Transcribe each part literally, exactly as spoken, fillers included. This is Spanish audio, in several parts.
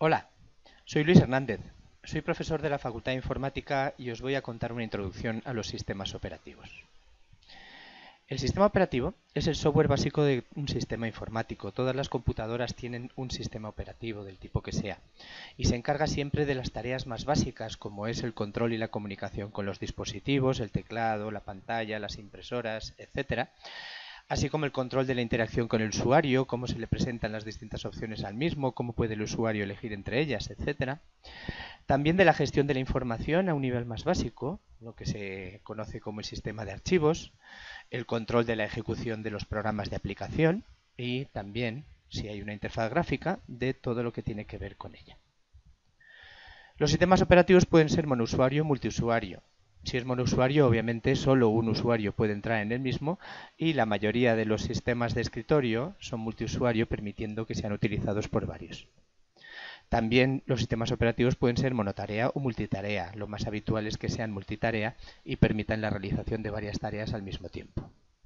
Hola, soy Luis Hernández. Soy profesor de la Facultad de Informática y os voy a contar una introducción a los sistemas operativos. El sistema operativo es el software básico de un sistema informático. Todas las computadoras tienen un sistema operativo del tipo que sea y se encarga siempre de las tareas más básicas, como es el control y la comunicación con los dispositivos, el teclado, la pantalla, las impresoras, etcétera, así como el control de la interacción con el usuario, cómo se le presentan las distintas opciones al mismo, cómo puede el usuario elegir entre ellas, etcétera. También de la gestión de la información a un nivel más básico, lo que se conoce como el sistema de archivos, el control de la ejecución de los programas de aplicación y también, si hay una interfaz gráfica, de todo lo que tiene que ver con ella. Los sistemas operativos pueden ser monousuario o multiusuario. Si es monousuario, obviamente solo un usuario puede entrar en el mismo y la mayoría de los sistemas de escritorio son multiusuario, permitiendo que sean utilizados por varios. También los sistemas operativos pueden ser monotarea o multitarea. Lo más habitual es que sean multitarea y permitan la realización de varias tareas al mismo tiempo.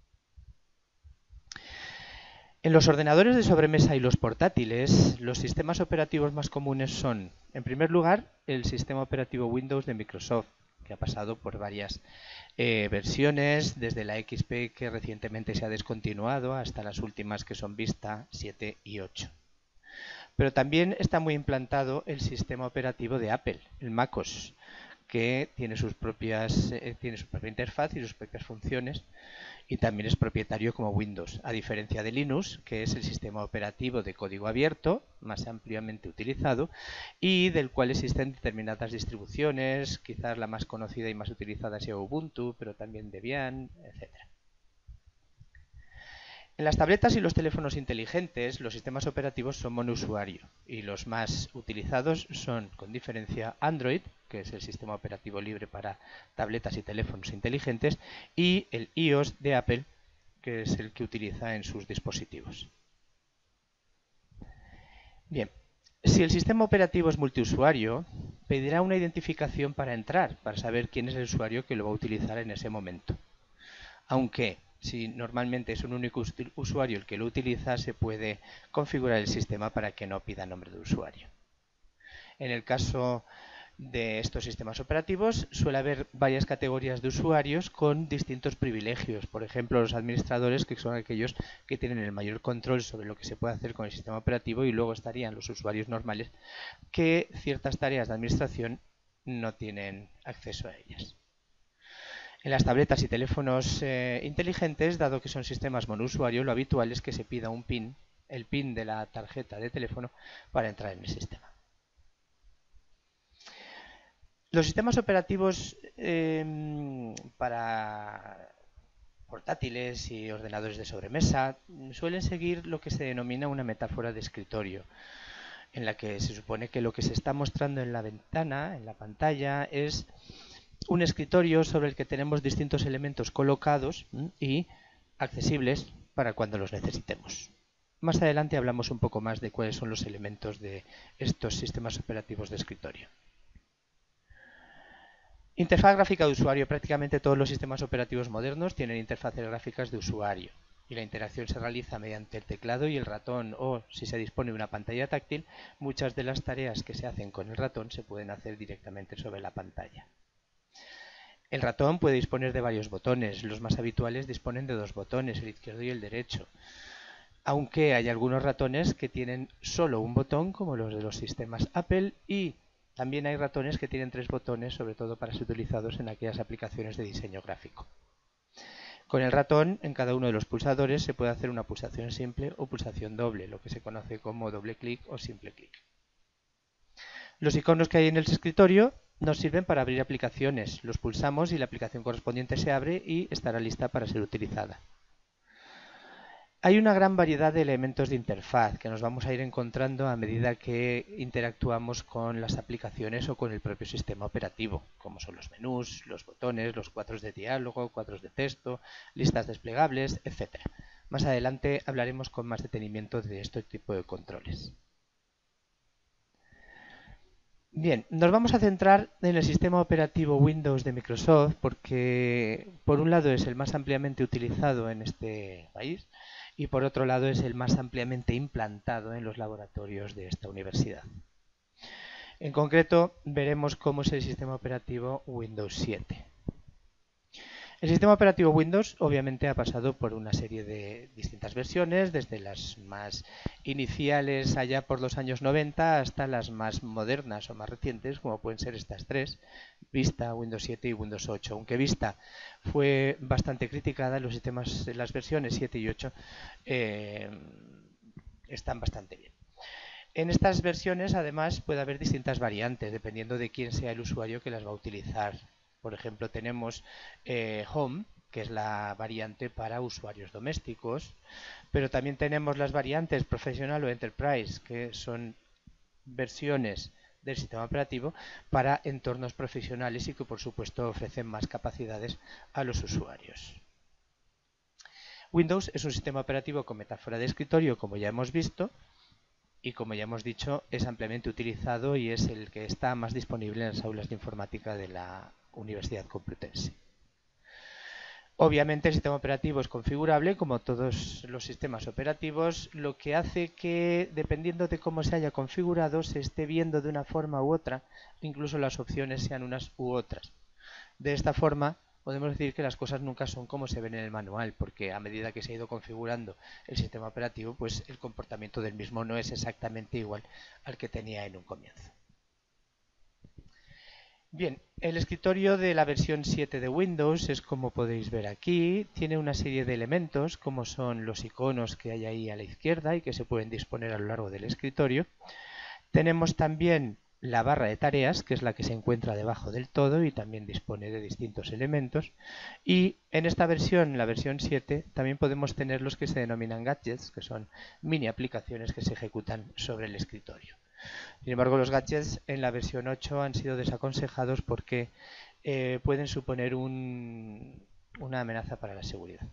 En los ordenadores de sobremesa y los portátiles, los sistemas operativos más comunes son, en primer lugar, el sistema operativo Windows de Microsoft, que ha pasado por varias eh, versiones, desde la X P, que recientemente se ha descontinuado, hasta las últimas que son Vista siete y ocho. Pero también está muy implantado el sistema operativo de Apple, el MacOS, que tiene, sus propias, eh, tiene su propia interfaz y sus propias funciones, y también es propietario como Windows, a diferencia de Linux, que es el sistema operativo de código abierto, más ampliamente utilizado, y del cual existen determinadas distribuciones, quizás la más conocida y más utilizada sea Ubuntu, pero también Debian, etcétera. En las tabletas y los teléfonos inteligentes, los sistemas operativos son monousuario y los más utilizados son, con diferencia, Android, que es el sistema operativo libre para tabletas y teléfonos inteligentes, y el iOS de Apple, que es el que utiliza en sus dispositivos. Bien, si el sistema operativo es multiusuario, pedirá una identificación para entrar, para saber quién es el usuario que lo va a utilizar en ese momento. Aunque si normalmente es un único usuario el que lo utiliza, se puede configurar el sistema para que no pida nombre de usuario. En el caso de estos sistemas operativos suele haber varias categorías de usuarios con distintos privilegios. Por ejemplo, los administradores, que son aquellos que tienen el mayor control sobre lo que se puede hacer con el sistema operativo, y luego estarían los usuarios normales, que ciertas tareas de administración no tienen acceso a ellas. En las tabletas y teléfonos eh, inteligentes, dado que son sistemas monousuario, lo habitual es que se pida un PIN, el PIN de la tarjeta de teléfono, para entrar en el sistema. Los sistemas operativos eh, para portátiles y ordenadores de sobremesa suelen seguir lo que se denomina una metáfora de escritorio, en la que se supone que lo que se está mostrando en la ventana, en la pantalla, es un escritorio sobre el que tenemos distintos elementos colocados y accesibles para cuando los necesitemos. Más adelante hablamos un poco más de cuáles son los elementos de estos sistemas operativos de escritorio. Interfaz gráfica de usuario. Prácticamente todos los sistemas operativos modernos tienen interfaces gráficas de usuario y la interacción se realiza mediante el teclado y el ratón, o si se dispone de una pantalla táctil, muchas de las tareas que se hacen con el ratón se pueden hacer directamente sobre la pantalla. El ratón puede disponer de varios botones. Los más habituales disponen de dos botones, el izquierdo y el derecho, aunque hay algunos ratones que tienen solo un botón, como los de los sistemas Apple, y también hay ratones que tienen tres botones, sobre todo para ser utilizados en aquellas aplicaciones de diseño gráfico. Con el ratón, en cada uno de los pulsadores se puede hacer una pulsación simple o pulsación doble, lo que se conoce como doble clic o simple clic. Los iconos que hay en el escritorio nos sirven para abrir aplicaciones. Los pulsamos y la aplicación correspondiente se abre y estará lista para ser utilizada. Hay una gran variedad de elementos de interfaz que nos vamos a ir encontrando a medida que interactuamos con las aplicaciones o con el propio sistema operativo, como son los menús, los botones, los cuadros de diálogo, cuadros de texto, listas desplegables, etcétera. Más adelante hablaremos con más detenimiento de este tipo de controles. Bien, nos vamos a centrar en el sistema operativo Windows de Microsoft porque, por un lado, es el más ampliamente utilizado en este país y, por otro lado, es el más ampliamente implantado en los laboratorios de esta universidad. En concreto, veremos cómo es el sistema operativo Windows siete. El sistema operativo Windows obviamente ha pasado por una serie de distintas versiones, desde las más iniciales allá por los años noventa hasta las más modernas o más recientes, como pueden ser estas tres, Vista, Windows siete y Windows ocho. Aunque Vista fue bastante criticada, los sistemas, las versiones siete y ocho eh, están bastante bien. En estas versiones, además, puede haber distintas variantes, dependiendo de quién sea el usuario que las va a utilizar. Por ejemplo, tenemos eh, Home, que es la variante para usuarios domésticos, pero también tenemos las variantes Professional o Enterprise, que son versiones del sistema operativo para entornos profesionales y que, por supuesto, ofrecen más capacidades a los usuarios. Windows es un sistema operativo con metáfora de escritorio, como ya hemos visto, y como ya hemos dicho, es ampliamente utilizado y es el que está más disponible en las aulas de informática de la Universidad Complutense. Obviamente el sistema operativo es configurable como todos los sistemas operativos, lo que hace que, dependiendo de cómo se haya configurado, se esté viendo de una forma u otra, incluso las opciones sean unas u otras. De esta forma, podemos decir que las cosas nunca son como se ven en el manual, porque a medida que se ha ido configurando el sistema operativo, pues el comportamiento del mismo no es exactamente igual al que tenía en un comienzo. Bien, el escritorio de la versión siete de Windows es como podéis ver aquí, tiene una serie de elementos como son los iconos que hay ahí a la izquierda y que se pueden disponer a lo largo del escritorio. Tenemos también la barra de tareas, que es la que se encuentra debajo del todo y también dispone de distintos elementos. Y en esta versión, la versión siete, también podemos tener los que se denominan gadgets, que son mini aplicaciones que se ejecutan sobre el escritorio. Sin embargo, los gadgets en la versión ocho han sido desaconsejados porque eh, pueden suponer un, una amenaza para la seguridad.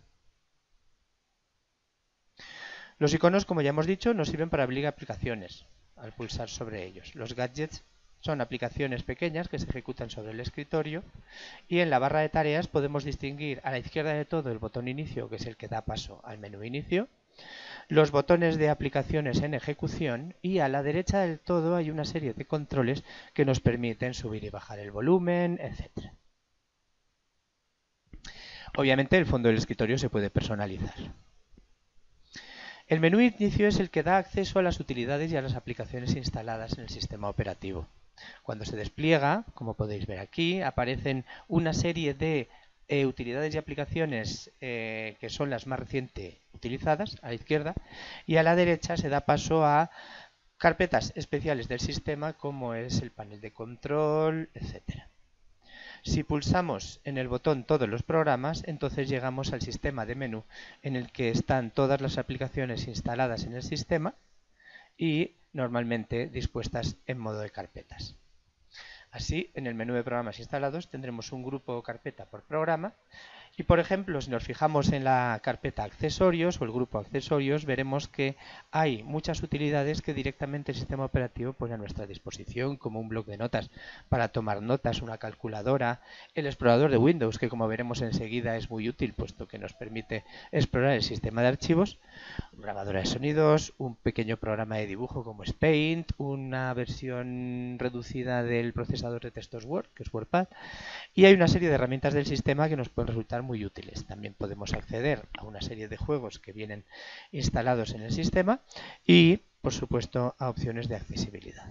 Los iconos, como ya hemos dicho, nos sirven para abrir aplicaciones al pulsar sobre ellos. Los gadgets son aplicaciones pequeñas que se ejecutan sobre el escritorio y en la barra de tareas podemos distinguir a la izquierda de todo el botón inicio, que es el que da paso al menú inicio, los botones de aplicaciones en ejecución y a la derecha del todo hay una serie de controles que nos permiten subir y bajar el volumen, etcétera. Obviamente el fondo del escritorio se puede personalizar. El menú inicio es el que da acceso a las utilidades y a las aplicaciones instaladas en el sistema operativo. Cuando se despliega, como podéis ver aquí, aparecen una serie de eh, utilidades y aplicaciones eh, que son las más recientes utilizadas a la izquierda y a la derecha se da paso a carpetas especiales del sistema como es el panel de control, etcétera. Si pulsamos en el botón todos los programas, entonces llegamos al sistema de menú en el que están todas las aplicaciones instaladas en el sistema y normalmente dispuestas en modo de carpetas. Así, en el menú de programas instalados tendremos un grupo o carpeta por programa y, por ejemplo, si nos fijamos en la carpeta accesorios o el grupo accesorios, veremos que hay muchas utilidades que directamente el sistema operativo pone a nuestra disposición, como un bloc de notas para tomar notas, una calculadora, el explorador de Windows, que como veremos enseguida es muy útil, puesto que nos permite explorar el sistema de archivos, una grabadora de sonidos, un pequeño programa de dibujo como es Paint, una versión reducida del procesador de textos Word, que es WordPad, y hay una serie de herramientas del sistema que nos pueden resultar muy útiles. También podemos acceder a una serie de juegos que vienen instalados en el sistema y, por supuesto, a opciones de accesibilidad.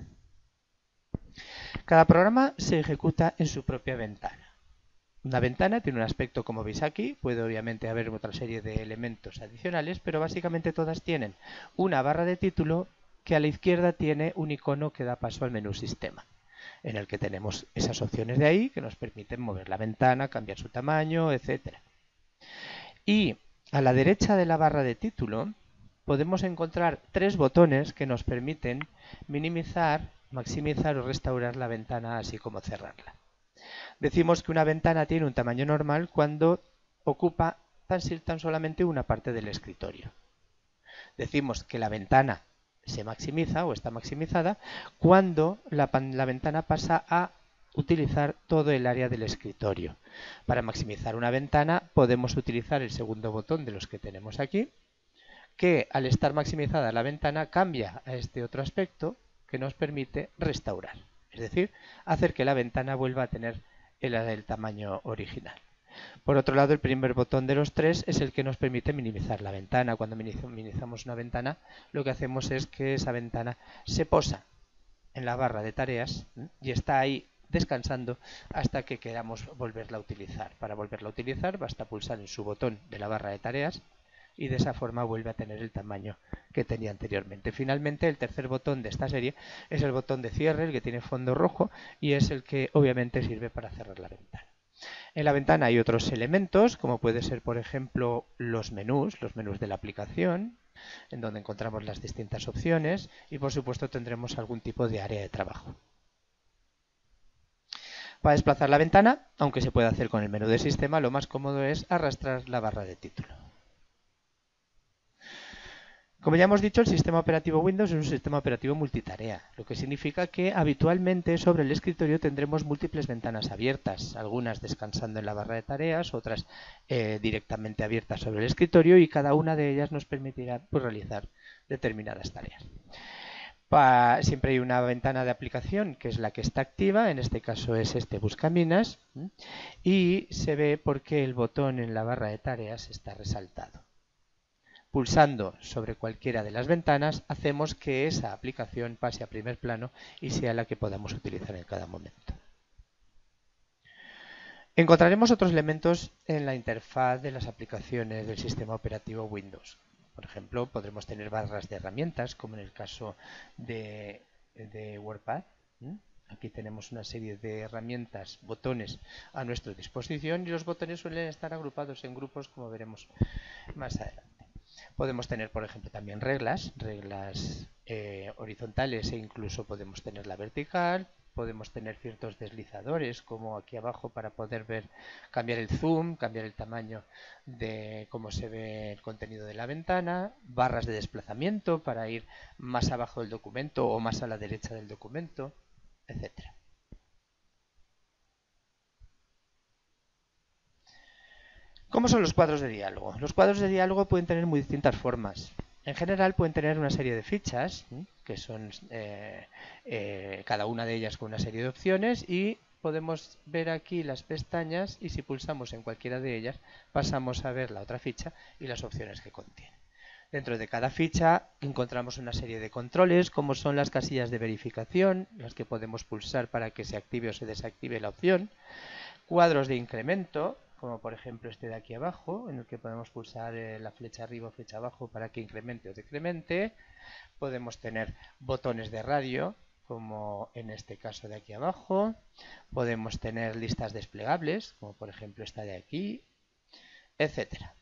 Cada programa se ejecuta en su propia ventana. Una ventana tiene un aspecto como veis aquí, puede obviamente haber otra serie de elementos adicionales, pero básicamente todas tienen una barra de título que a la izquierda tiene un icono que da paso al menú sistema, en el que tenemos esas opciones de ahí que nos permiten mover la ventana, cambiar su tamaño, etcétera. Y a la derecha de la barra de título podemos encontrar tres botones que nos permiten minimizar, maximizar o restaurar la ventana, así como cerrarla. Decimos que una ventana tiene un tamaño normal cuando ocupa tan, tan solamente una parte del escritorio. Decimos que la ventana se maximiza o está maximizada cuando la, la ventana pasa a utilizar todo el área del escritorio. Para maximizar una ventana podemos utilizar el segundo botón de los que tenemos aquí, que al estar maximizada la ventana cambia a este otro aspecto que nos permite restaurar. es decir, hacer que la ventana vuelva a tener el, el tamaño original. Por otro lado, el primer botón de los tres es el que nos permite minimizar la ventana. Cuando minimizamos una ventana, lo que hacemos es que esa ventana se posa en la barra de tareas y está ahí descansando hasta que queramos volverla a utilizar. Para volverla a utilizar basta pulsar en su botón de la barra de tareas y de esa forma vuelve a tener el tamaño que tenía anteriormente. Finalmente, el tercer botón de esta serie es el botón de cierre, el que tiene fondo rojo y es el que obviamente sirve para cerrar la ventana. En la ventana hay otros elementos, como puede ser, por ejemplo, los menús, los menús de la aplicación, en donde encontramos las distintas opciones y, por supuesto, tendremos algún tipo de área de trabajo. Para desplazar la ventana, aunque se puede hacer con el menú de sistema, lo más cómodo es arrastrar la barra de título. Como ya hemos dicho, el sistema operativo Windows es un sistema operativo multitarea, lo que significa que habitualmente sobre el escritorio tendremos múltiples ventanas abiertas, algunas descansando en la barra de tareas, otras eh, directamente abiertas sobre el escritorio y cada una de ellas nos permitirá pues, realizar determinadas tareas. Pa, siempre hay una ventana de aplicación que es la que está activa, en este caso es este Buscaminas, y se ve porque el botón en la barra de tareas está resaltado. Pulsando sobre cualquiera de las ventanas hacemos que esa aplicación pase a primer plano y sea la que podamos utilizar en cada momento. Encontraremos otros elementos en la interfaz de las aplicaciones del sistema operativo Windows. Por ejemplo, podremos tener barras de herramientas, como en el caso de, de WordPad. Aquí tenemos una serie de herramientas, botones a nuestra disposición y los botones suelen estar agrupados en grupos, como veremos más adelante. Podemos tener, por ejemplo, también reglas, reglas eh, horizontales e incluso podemos tener la vertical. Podemos tener ciertos deslizadores, como aquí abajo, para poder ver, cambiar el zoom, cambiar el tamaño de cómo se ve el contenido de la ventana, barras de desplazamiento para ir más abajo del documento o más a la derecha del documento, etcétera. ¿Cómo son los cuadros de diálogo? Los cuadros de diálogo pueden tener muy distintas formas. En general pueden tener una serie de fichas, que son eh, eh, cada una de ellas con una serie de opciones y podemos ver aquí las pestañas y si pulsamos en cualquiera de ellas pasamos a ver la otra ficha y las opciones que contiene. Dentro de cada ficha encontramos una serie de controles, como son las casillas de verificación, las que podemos pulsar para que se active o se desactive la opción, cuadros de incremento, como por ejemplo este de aquí abajo, en el que podemos pulsar eh, la flecha arriba o flecha abajo para que incremente o decremente. Podemos tener botones de radio, como en este caso de aquí abajo. Podemos tener listas desplegables, como por ejemplo esta de aquí, etcétera.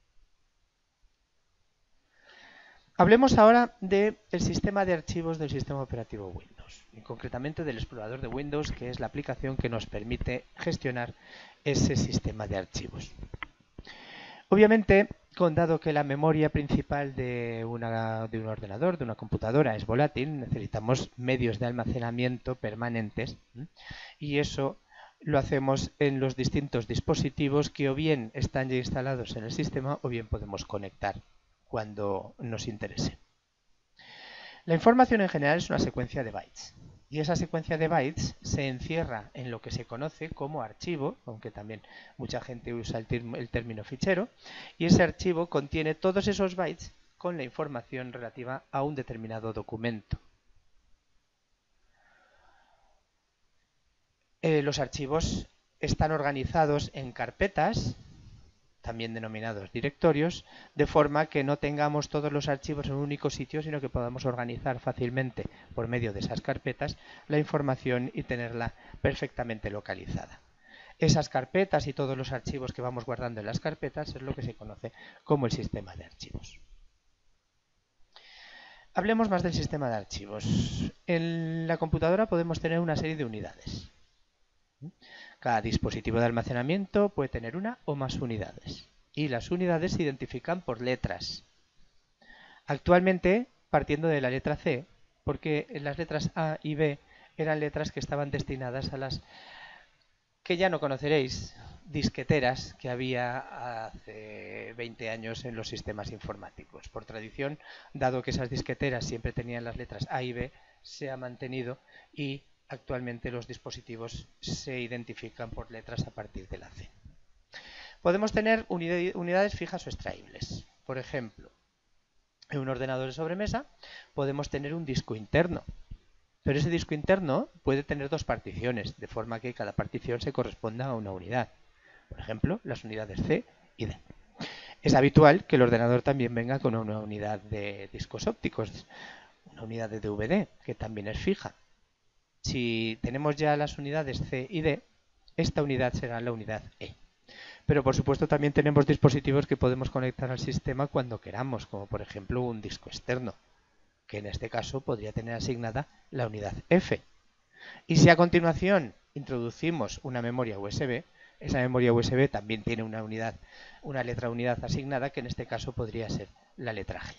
Hablemos ahora del sistema de archivos del sistema operativo Windows, y concretamente del explorador de Windows, que es la aplicación que nos permite gestionar ese sistema de archivos. Obviamente, dado que la memoria principal de, una, de un ordenador, de una computadora, es volátil, necesitamos medios de almacenamiento permanentes, ¿sí? Y eso lo hacemos en los distintos dispositivos que o bien están ya instalados en el sistema o bien podemos conectar cuando nos interese. La información en general es una secuencia de bytes y esa secuencia de bytes se encierra en lo que se conoce como archivo, aunque también mucha gente usa el, el término fichero, y ese archivo contiene todos esos bytes con la información relativa a un determinado documento. Eh, los archivos están organizados en carpetas, también denominados directorios, de forma que no tengamos todos los archivos en un único sitio, sino que podamos organizar fácilmente por medio de esas carpetas la información y tenerla perfectamente localizada. Esas carpetas y todos los archivos que vamos guardando en las carpetas es lo que se conoce como el sistema de archivos. Hablemos más del sistema de archivos. En la computadora podemos tener una serie de unidades. Cada dispositivo de almacenamiento puede tener una o más unidades y las unidades se identifican por letras. Actualmente, partiendo de la letra C, porque las letras A y B eran letras que estaban destinadas a las que ya no conoceréis, disqueteras que había hace veinte años en los sistemas informáticos. Por tradición, dado que esas disqueteras siempre tenían las letras A y B, se ha mantenido y actualmente los dispositivos se identifican por letras a partir de la C. Podemos tener unidades fijas o extraíbles. Por ejemplo, en un ordenador de sobremesa podemos tener un disco interno. Pero ese disco interno puede tener dos particiones, de forma que cada partición se corresponda a una unidad. Por ejemplo, las unidades C y D. Es habitual que el ordenador también venga con una unidad de discos ópticos, una unidad de D V D, que también es fija. Si tenemos ya las unidades C y D, esta unidad será la unidad E. Pero por supuesto también tenemos dispositivos que podemos conectar al sistema cuando queramos, como por ejemplo un disco externo, que en este caso podría tener asignada la unidad F. Y si a continuación introducimos una memoria U S B, esa memoria U S B también tiene una unidad, una letra unidad asignada, que en este caso podría ser la letra G.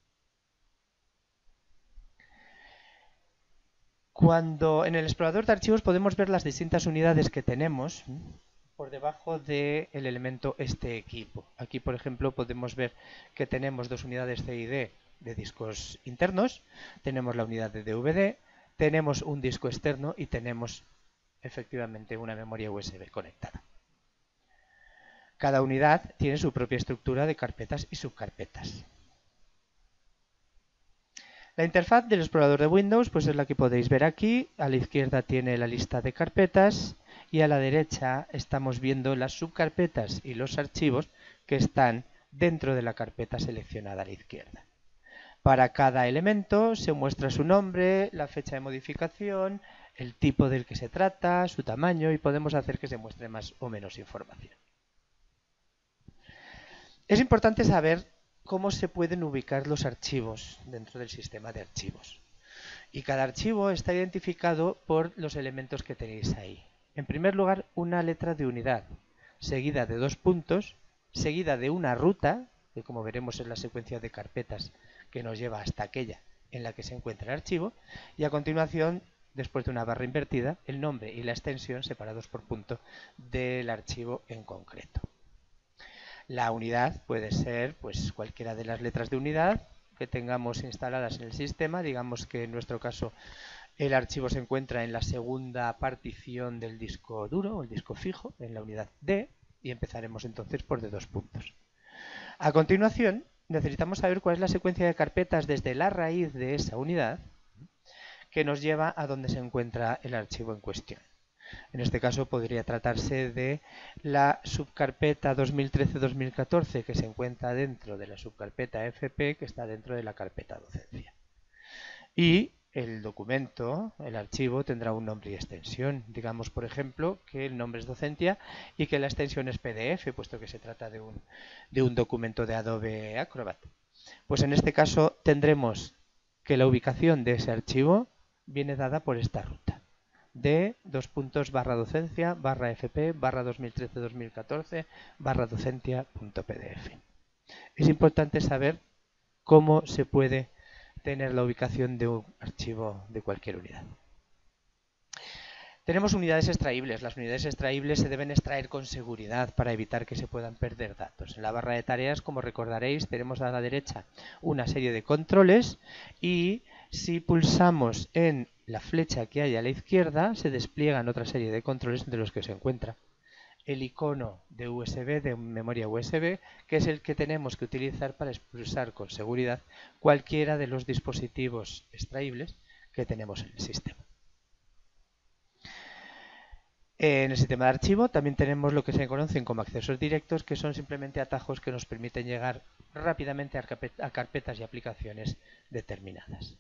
Cuando en el explorador de archivos podemos ver las distintas unidades que tenemos por debajo del elemento este equipo. Aquí, por ejemplo, podemos ver que tenemos dos unidades C y D de discos internos, tenemos la unidad de D V D, tenemos un disco externo y tenemos efectivamente una memoria U S B conectada. Cada unidad tiene su propia estructura de carpetas y subcarpetas. La interfaz del explorador de Windows pues es la que podéis ver aquí. A la izquierda tiene la lista de carpetas y a la derecha estamos viendo las subcarpetas y los archivos que están dentro de la carpeta seleccionada a la izquierda. Para cada elemento se muestra su nombre, la fecha de modificación, el tipo del que se trata, su tamaño, y podemos hacer que se muestre más o menos información. Es importante saber cómo se pueden ubicar los archivos dentro del sistema de archivos. Y cada archivo está identificado por los elementos que tenéis ahí. En primer lugar, una letra de unidad, seguida de dos puntos, seguida de una ruta, que como veremos es la secuencia de carpetas que nos lleva hasta aquella en la que se encuentra el archivo, y a continuación, después de una barra invertida, el nombre y la extensión separados por punto del archivo en concreto. La unidad puede ser pues cualquiera de las letras de unidad que tengamos instaladas en el sistema. Digamos que en nuestro caso el archivo se encuentra en la segunda partición del disco duro o el disco fijo, en la unidad D, y empezaremos entonces por de dos puntos. A continuación necesitamos saber cuál es la secuencia de carpetas desde la raíz de esa unidad que nos lleva a donde se encuentra el archivo en cuestión. En este caso podría tratarse de la subcarpeta dos mil trece dos mil catorce que se encuentra dentro de la subcarpeta F P que está dentro de la carpeta docencia. Y el documento, el archivo, tendrá un nombre y extensión. Digamos, por ejemplo, que el nombre es docencia y que la extensión es P D F, puesto que se trata de un, de un documento de Adobe Acrobat. Pues en este caso tendremos que la ubicación de ese archivo viene dada por esta ruta. De dos puntos barra docencia barra fp barra dos mil trece dos mil catorce barra docencia.pdf. Es importante saber cómo se puede tener la ubicación de un archivo de cualquier unidad. Tenemos unidades extraíbles. Las unidades extraíbles se deben extraer con seguridad para evitar que se puedan perder datos. En la barra de tareas, como recordaréis, tenemos a la derecha una serie de controles y si pulsamos en la flecha que hay a la izquierda, se despliegan otra serie de controles entre los que se encuentra el icono de U S B, de memoria U S B, que es el que tenemos que utilizar para expulsar con seguridad cualquiera de los dispositivos extraíbles que tenemos en el sistema. En el sistema de archivo también tenemos lo que se conocen como accesos directos, que son simplemente atajos que nos permiten llegar rápidamente a carpetas y aplicaciones determinadas.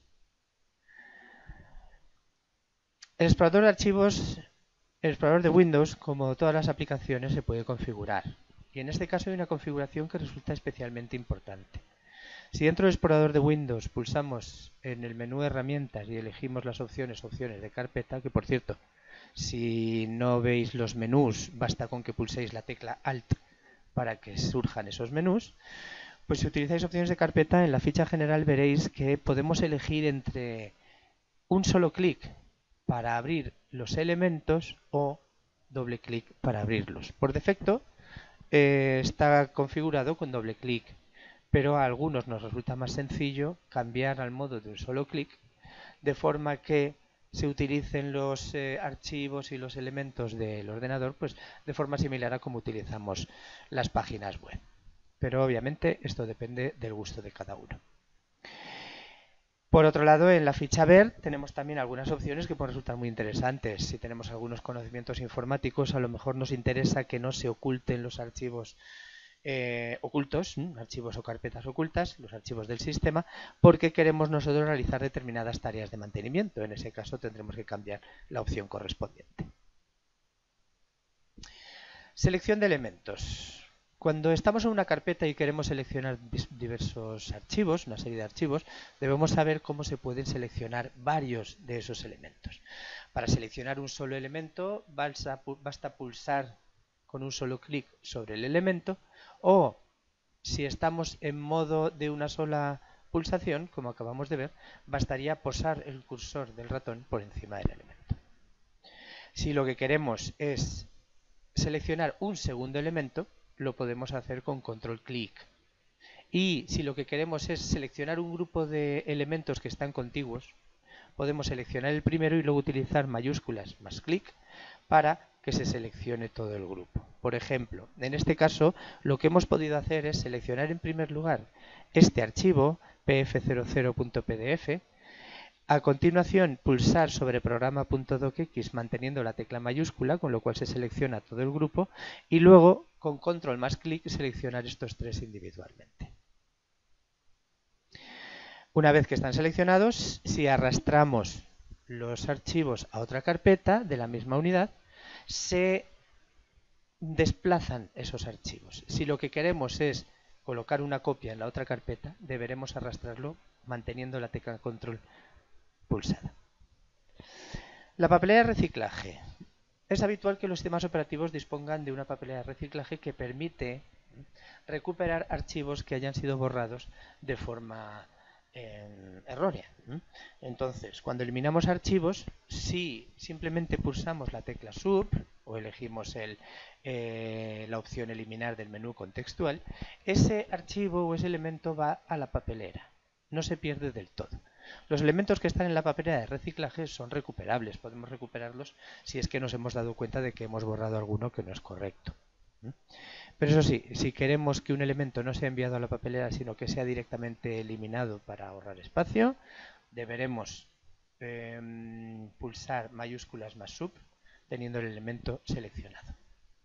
El explorador de archivos, el explorador de Windows, como todas las aplicaciones, se puede configurar. Y en este caso hay una configuración que resulta especialmente importante. Si dentro del explorador de Windows pulsamos en el menú herramientas y elegimos las opciones, opciones de carpeta, que por cierto, si no veis los menús, basta con que pulséis la tecla Alt para que surjan esos menús, pues si utilizáis opciones de carpeta, en la ficha general veréis que podemos elegir entre un solo clic para abrir los elementos o doble clic para abrirlos. Por defecto eh, está configurado con doble clic, pero a algunos nos resulta más sencillo cambiar al modo de un solo clic, de forma que se utilicen los eh, archivos y los elementos del ordenador, pues de forma similar a como utilizamos las páginas web. Pero obviamente esto depende del gusto de cada uno. Por otro lado, en la ficha ver tenemos también algunas opciones que pueden resultar muy interesantes. Si tenemos algunos conocimientos informáticos, a lo mejor nos interesa que no se oculten los archivos eh, ocultos, ¿m? archivos o carpetas ocultas, los archivos del sistema, porque queremos nosotros realizar determinadas tareas de mantenimiento. En ese caso tendremos que cambiar la opción correspondiente. Selección de elementos. Cuando estamos en una carpeta y queremos seleccionar diversos archivos, una serie de archivos, debemos saber cómo se pueden seleccionar varios de esos elementos. Para seleccionar un solo elemento basta pulsar con un solo clic sobre el elemento, o si estamos en modo de una sola pulsación, como acabamos de ver, bastaría posar el cursor del ratón por encima del elemento. Si lo que queremos es seleccionar un segundo elemento, lo podemos hacer con control clic. Y si lo que queremos es seleccionar un grupo de elementos que están contiguos, podemos seleccionar el primero y luego utilizar mayúsculas más clic para que se seleccione todo el grupo. Por ejemplo, en este caso lo que hemos podido hacer es seleccionar en primer lugar este archivo p f cero cero punto p d f. A continuación, pulsar sobre programa.docx manteniendo la tecla mayúscula, con lo cual se selecciona todo el grupo, y luego, con control más clic, seleccionar estos tres individualmente. Una vez que están seleccionados, si arrastramos los archivos a otra carpeta de la misma unidad, se desplazan esos archivos. Si lo que queremos es colocar una copia en la otra carpeta, deberemos arrastrarlo manteniendo la tecla control pulsada. La papelera de reciclaje. Es habitual que los sistemas operativos dispongan de una papelera de reciclaje que permite recuperar archivos que hayan sido borrados de forma eh, errónea. Entonces, cuando eliminamos archivos, si simplemente pulsamos la tecla Sub o elegimos el, eh, la opción eliminar del menú contextual, ese archivo o ese elemento va a la papelera, no se pierde del todo. Los elementos que están en la papelera de reciclaje son recuperables, podemos recuperarlos si es que nos hemos dado cuenta de que hemos borrado alguno que no es correcto. Pero eso sí, si queremos que un elemento no sea enviado a la papelera, sino que sea directamente eliminado para ahorrar espacio, deberemos eh, pulsar mayúsculas más sub, teniendo el elemento seleccionado.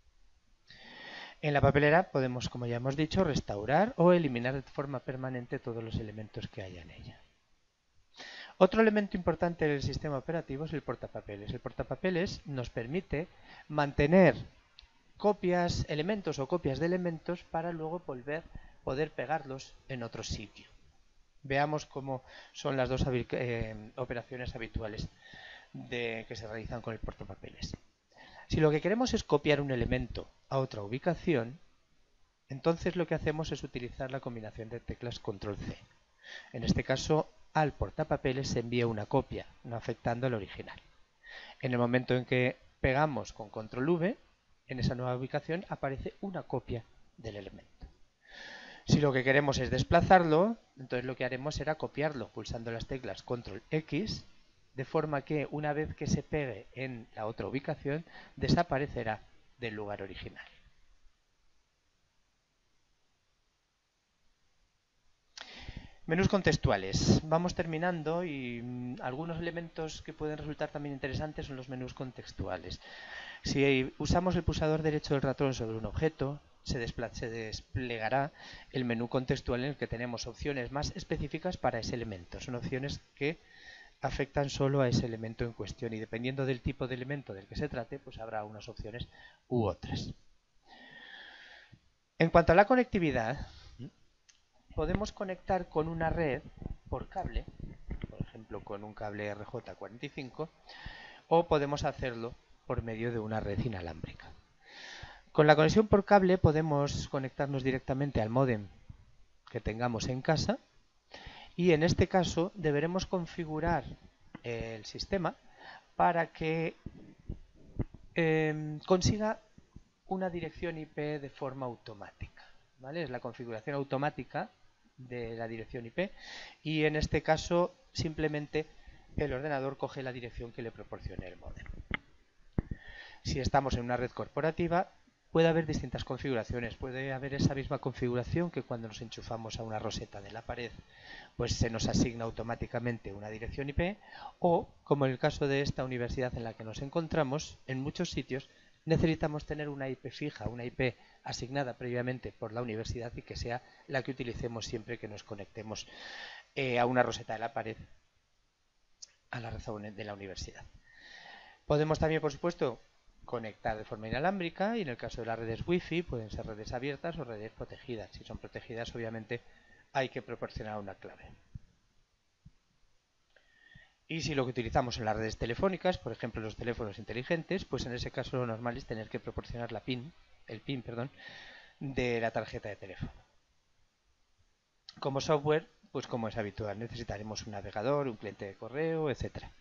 En la papelera podemos, como ya hemos dicho, restaurar o eliminar de forma permanente todos los elementos que haya en ella. Otro elemento importante del sistema operativo es el portapapeles. El portapapeles nos permite mantener copias, elementos o copias de elementos para luego volver, poder pegarlos en otro sitio. Veamos cómo son las dos eh, operaciones habituales de, que se realizan con el portapapeles. Si lo que queremos es copiar un elemento a otra ubicación, entonces lo que hacemos es utilizar la combinación de teclas control ce. En este caso, al portapapeles se envía una copia, no afectando al original. En el momento en que pegamos con control ve, en esa nueva ubicación aparece una copia del elemento. Si lo que queremos es desplazarlo, entonces lo que haremos será copiarlo pulsando las teclas control equis, de forma que una vez que se pegue en la otra ubicación, desaparecerá del lugar original. Menús contextuales. Vamos terminando y mmm, algunos elementos que pueden resultar también interesantes son los menús contextuales. Si usamos el pulsador derecho del ratón sobre un objeto, se, se desplegará el menú contextual en el que tenemos opciones más específicas para ese elemento. Son opciones que afectan solo a ese elemento en cuestión y dependiendo del tipo de elemento del que se trate, pues habrá unas opciones u otras. En cuanto a la conectividad, podemos conectar con una red por cable, por ejemplo con un cable R J cuarenta y cinco, o podemos hacerlo por medio de una red inalámbrica. Con la conexión por cable podemos conectarnos directamente al módem que tengamos en casa y en este caso deberemos configurar el sistema para que eh, consiga una dirección I P de forma automática, ¿vale? Es la configuración automática de la dirección I P y en este caso simplemente el ordenador coge la dirección que le proporcione el módem. Si estamos en una red corporativa, puede haber distintas configuraciones. Puede haber esa misma configuración que cuando nos enchufamos a una roseta de la pared, pues se nos asigna automáticamente una dirección I P, o, como en el caso de esta universidad en la que nos encontramos, en muchos sitios necesitamos tener una I P fija, una I P asignada previamente por la universidad y que sea la que utilicemos siempre que nos conectemos eh, a una roseta de la pared a la red de la universidad. Podemos también, por supuesto, conectar de forma inalámbrica, y en el caso de las redes Wi-Fi pueden ser redes abiertas o redes protegidas. Si son protegidas, obviamente hay que proporcionar una clave. Y si lo que utilizamos en las redes telefónicas, por ejemplo los teléfonos inteligentes, pues en ese caso lo normal es tener que proporcionar la PIN, el PIN, perdón, de la tarjeta de teléfono. Como software, pues como es habitual, necesitaremos un navegador, un cliente de correo, etcétera.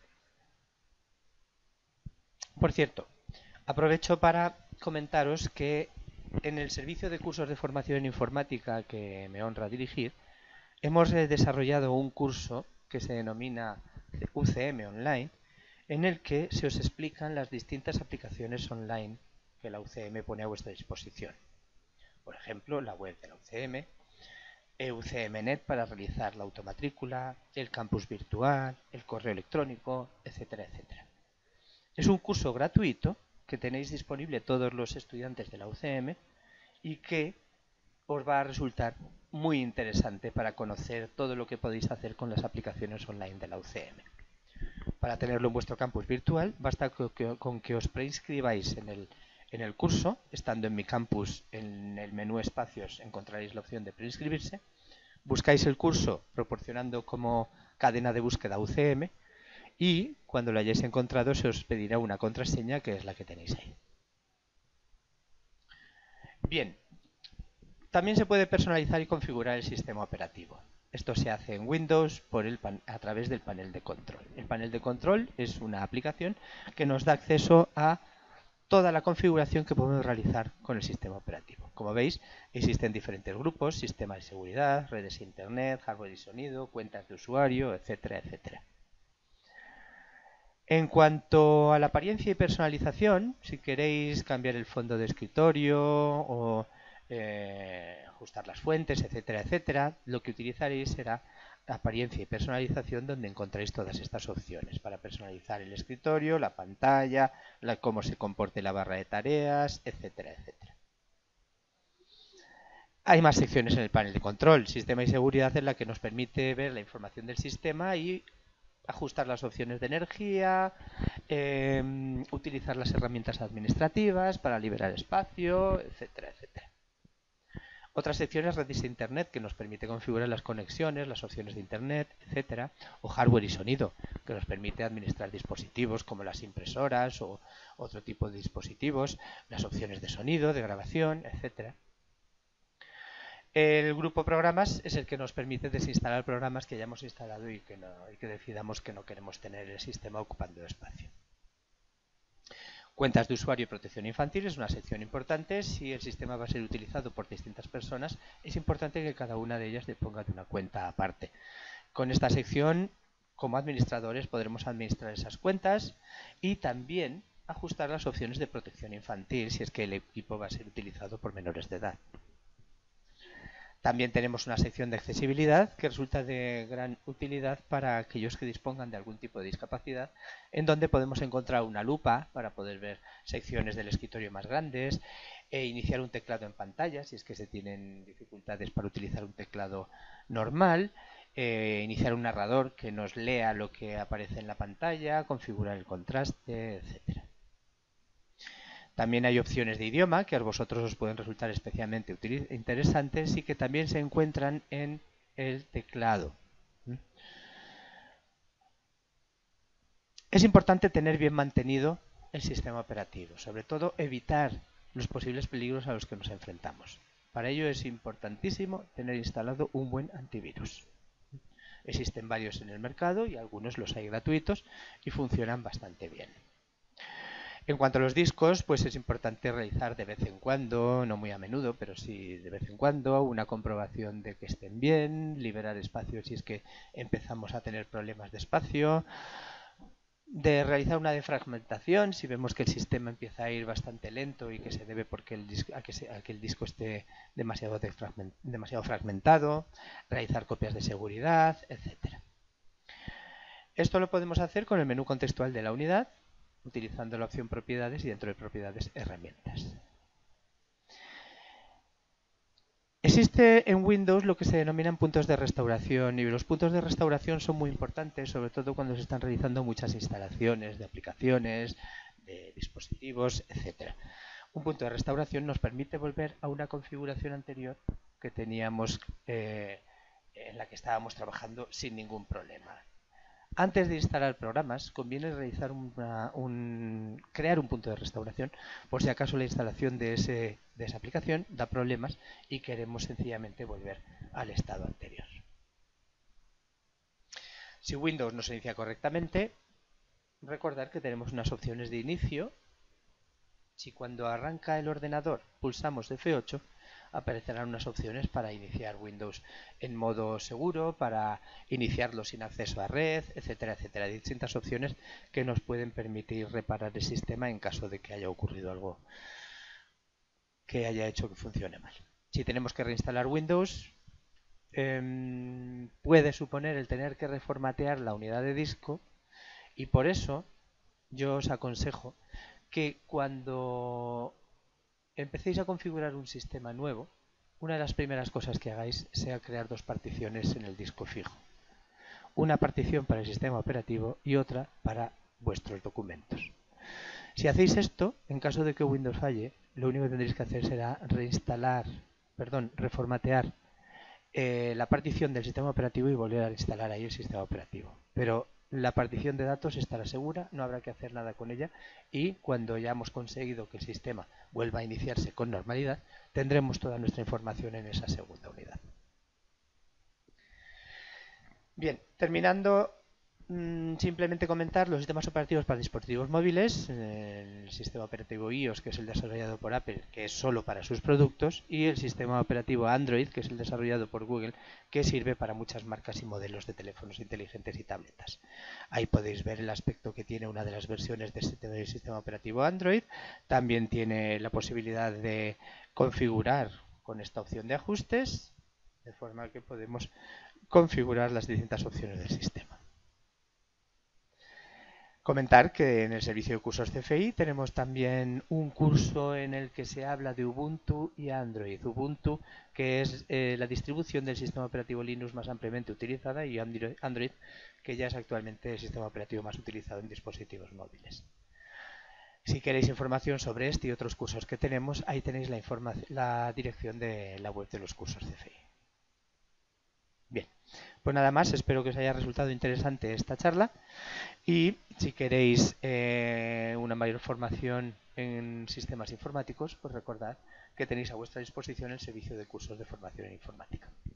Por cierto, aprovecho para comentaros que en el servicio de cursos de formación en informática que me honra dirigir, hemos desarrollado un curso que se denomina U C M Online, en el que se os explican las distintas aplicaciones online que la U C M pone a vuestra disposición. Por ejemplo, la web de la U C M, U C M Net para realizar la automatrícula, el campus virtual, el correo electrónico, etcétera, etcétera. Es un curso gratuito que tenéis disponible todos los estudiantes de la U C M y que os va a resultar muy interesante para conocer todo lo que podéis hacer con las aplicaciones online de la U C M. Para tenerlo en vuestro campus virtual, basta con que os preinscribáis en el, en el curso. Estando en mi campus, en el menú espacios encontraréis la opción de preinscribirse. Buscáis el curso proporcionando como cadena de búsqueda U C M y cuando lo hayáis encontrado se os pedirá una contraseña, que es la que tenéis ahí. Bien, también se puede personalizar y configurar el sistema operativo. Esto se hace en Windows por el pan, a través del panel de control. El panel de control es una aplicación que nos da acceso a toda la configuración que podemos realizar con el sistema operativo. Como veis, existen diferentes grupos: sistema de seguridad, redes internet, hardware y sonido, cuentas de usuario, etcétera, etcétera. En cuanto a la apariencia y personalización, si queréis cambiar el fondo de escritorio o eh, ajustar las fuentes, etcétera, etcétera, lo que utilizaréis será apariencia y personalización, donde encontráis todas estas opciones para personalizar el escritorio, la pantalla, la, cómo se comporte la barra de tareas, etcétera, etcétera. Hay más secciones en el panel de control. Sistema y seguridad es la que nos permite ver la información del sistema y ajustar las opciones de energía, eh, utilizar las herramientas administrativas para liberar espacio, etcétera, etcétera. Otra sección es redes de internet, que nos permite configurar las conexiones, las opciones de internet, etcétera. O hardware y sonido, que nos permite administrar dispositivos como las impresoras o otro tipo de dispositivos, las opciones de sonido, de grabación, etcétera. El grupo programas es el que nos permite desinstalar programas que hayamos instalado y que, no, y que decidamos que no queremos tener el sistema ocupando espacio. Cuentas de usuario y protección infantil es una sección importante. Si el sistema va a ser utilizado por distintas personas, es importante que cada una de ellas disponga de una cuenta aparte. Con esta sección, como administradores, podremos administrar esas cuentas y también ajustar las opciones de protección infantil si es que el equipo va a ser utilizado por menores de edad. También tenemos una sección de accesibilidad que resulta de gran utilidad para aquellos que dispongan de algún tipo de discapacidad, en donde podemos encontrar una lupa para poder ver secciones del escritorio más grandes, e iniciar un teclado en pantalla si es que se tienen dificultades para utilizar un teclado normal, eh, iniciar un narrador que nos lea lo que aparece en la pantalla, configurar el contraste, etcétera. También hay opciones de idioma que a vosotros os pueden resultar especialmente interesantes y que también se encuentran en el teclado. Es importante tener bien mantenido el sistema operativo, sobre todo evitar los posibles peligros a los que nos enfrentamos. Para ello es importantísimo tener instalado un buen antivirus. Existen varios en el mercado y algunos los hay gratuitos y funcionan bastante bien. En cuanto a los discos, pues es importante realizar de vez en cuando, no muy a menudo, pero sí de vez en cuando, una comprobación de que estén bien, liberar espacio si es que empezamos a tener problemas de espacio, de realizar una defragmentación si vemos que el sistema empieza a ir bastante lento y que se debe porque el disco, a, que se, a que el disco esté demasiado, demasiado fragmentado, realizar copias de seguridad, etcétera. Esto lo podemos hacer con el menú contextual de la unidad, utilizando la opción propiedades y dentro de propiedades herramientas. Existe en Windows lo que se denominan puntos de restauración y los puntos de restauración son muy importantes, sobre todo cuando se están realizando muchas instalaciones de aplicaciones, de dispositivos, etcétera. Un punto de restauración nos permite volver a una configuración anterior que teníamos, eh, en la que estábamos trabajando sin ningún problema. Antes de instalar programas, conviene realizar una, un, crear un punto de restauración por si acaso la instalación de, ese, de esa aplicación da problemas y queremos sencillamente volver al estado anterior. Si Windows no se inicia correctamente, recordar que tenemos unas opciones de inicio. Si cuando arranca el ordenador pulsamos F ocho, aparecerán unas opciones para iniciar Windows en modo seguro, para iniciarlo sin acceso a red, etcétera, etcétera. Hay distintas opciones que nos pueden permitir reparar el sistema en caso de que haya ocurrido algo que haya hecho que funcione mal. Si tenemos que reinstalar Windows, eh, puede suponer el tener que reformatear la unidad de disco y por eso yo os aconsejo que cuando empecéis a configurar un sistema nuevo, una de las primeras cosas que hagáis sea crear dos particiones en el disco fijo. Una partición para el sistema operativo y otra para vuestros documentos. Si hacéis esto, en caso de que Windows falle, lo único que tendréis que hacer será reinstalar, perdón, reformatear eh, la partición del sistema operativo y volver a instalar ahí el sistema operativo. Pero la partición de datos estará segura, no habrá que hacer nada con ella y cuando ya hemos conseguido que el sistema vuelva a iniciarse con normalidad, tendremos toda nuestra información en esa segunda unidad. Bien, terminando, mmm, simplemente comentar los sistemas operativos para dispositivos móviles, eh, el sistema operativo iOS, que es el desarrollado por Apple, que es solo para sus productos, y el sistema operativo Android, que es el desarrollado por Google, que sirve para muchas marcas y modelos de teléfonos inteligentes y tabletas. Ahí podéis ver el aspecto que tiene una de las versiones del sistema operativo Android. También tiene la posibilidad de configurar con esta opción de ajustes, de forma que podemos configurar las distintas opciones del sistema. Comentar que en el servicio de cursos C F I tenemos también un curso en el que se habla de Ubuntu y Android. Ubuntu, que es eh, la distribución del sistema operativo Linux más ampliamente utilizada, y Android, que ya es actualmente el sistema operativo más utilizado en dispositivos móviles. Si queréis información sobre este y otros cursos que tenemos, ahí tenéis la, la dirección de la web de los cursos C F I. Bien, pues nada más, espero que os haya resultado interesante esta charla y si queréis eh, una mayor formación en sistemas informáticos, pues recordad que tenéis a vuestra disposición el servicio de cursos de formación en informática.